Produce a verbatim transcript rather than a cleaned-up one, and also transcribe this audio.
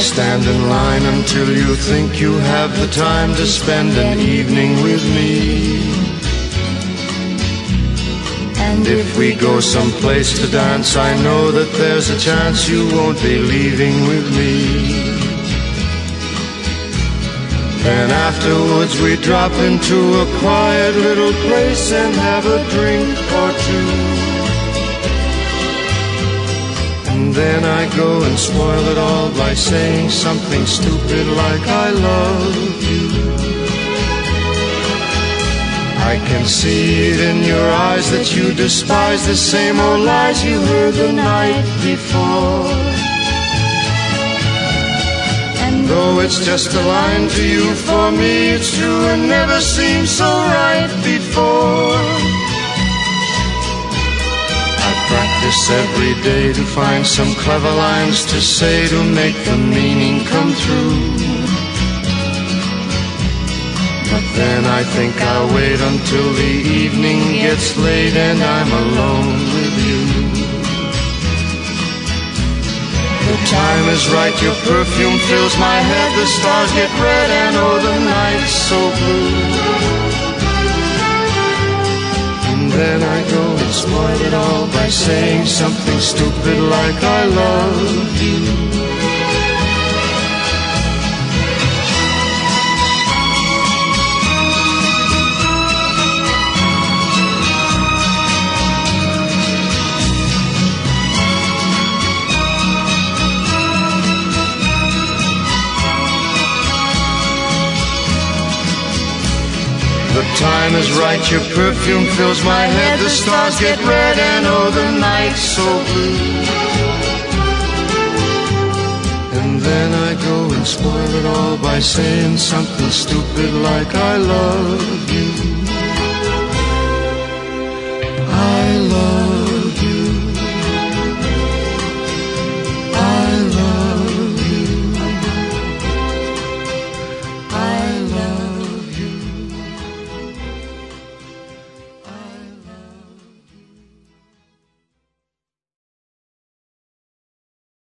stand in line until you think you have the time to spend an evening with me. And if we go someplace to dance, I know that there's a chance you won't be leaving with me. Then afterwards we drop into a quiet little place and have a drink or two. And then I go and spoil it all by saying something stupid like I love you. I can see it in your eyes that you despise the same old lies you heard the night before. And though it's just a line to you, for me it's true and never seemed so right before. I practice every day to find some clever lines to say to make the meaning come through. But then I think I'll wait until the evening gets late and I'm alone with you. The time is right, your perfume fills my head, the stars get red and oh the night's so blue. And then I go and spoil it all by saying something stupid like I love you. The time is right, your perfume fills my head, the stars get red and oh the night's so blue. And then I go and spoil it all by saying something stupid like I love you.